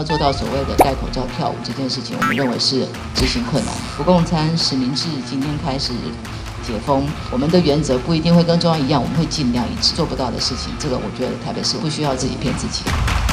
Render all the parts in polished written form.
做到所谓的戴口罩跳舞这件事情，我们认为是执行困难。不共餐实名制今天开始解封，我们的原则不一定会跟中央一样，我们会尽量一致。做不到的事情，这个我觉得台北市不需要自己骗自己。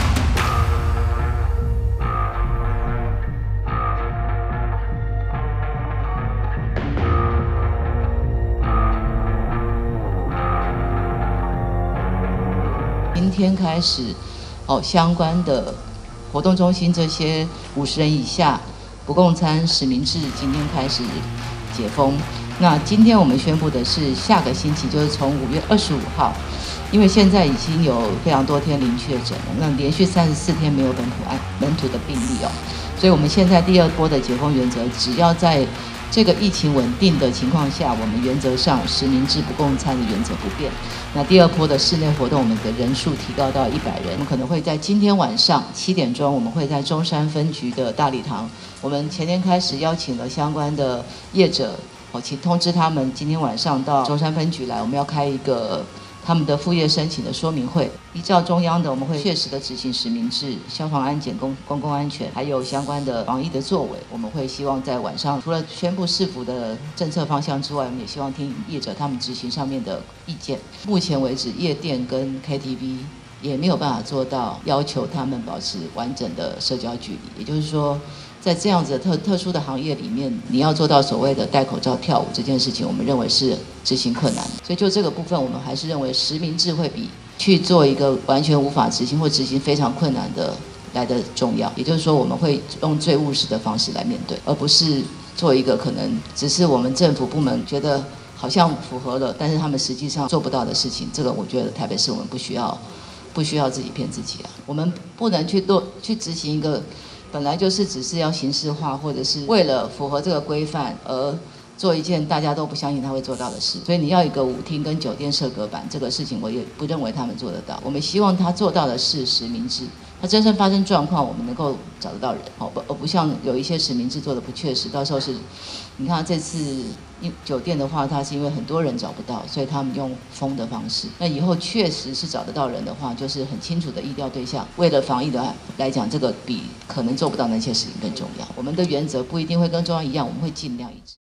今天开始，相关的活动中心这些50人以下不共餐实名制今天开始解封。那今天我们宣布的是，下个星期就是从5月25号，因为现在已经有非常多天零确诊了，那连续34天没有本土的病例所以我们现在第二波的解封原则，只要在这个疫情稳定的情况下，我们原则上实名制不共餐的原则不变。那第二波的室内活动，我们的人数提高到100人。我们可能会在今天晚上7点钟，我们会在中山分局的大礼堂。我们前天开始邀请了相关的业者，请通知他们今天晚上到中山分局来，我们要开一个他们的复业申请的说明会。依照中央的，我们会确实的执行实名制、消防安检、公共安全，还有相关的防疫的作为。我们会希望在晚上，除了宣布市府的政策方向之外，我们也希望听业者他们执行上面的意见。目前为止，夜店跟 KTV 也没有办法做到要求他们保持完整的社交距离，也就是说，在这样子的特殊的行业里面，你要做到所谓的戴口罩跳舞这件事情，我们认为是执行困难。所以就这个部分，我们还是认为实名制会比去做一个完全无法执行或执行非常困难的来的重要。也就是说，我们会用最务实的方式来面对，而不是做一个可能只是我们政府部门觉得好像符合了，但是他们实际上做不到的事情。这个我觉得台北市我们不需要自己骗自己我们不能去执行一个本来就是只是要形式化，或者是为了符合这个规范而做一件大家都不相信他会做到的事。所以你要一个舞厅跟酒店设隔板，这个事情我也不认为他们做得到。我们希望他做到的是实名制，他真正发生状况，我们能够找得到人，而不像有一些实名制做的不确实，到时候是，你看这次酒店的话，它是因为很多人找不到，所以他们用封的方式。那以后确实是找得到人的话，就是很清楚的疫调对象。为了防疫的来讲，这个比可能做不到那些事情更重要。我们的原则不一定会跟中央一样，我们会尽量一致。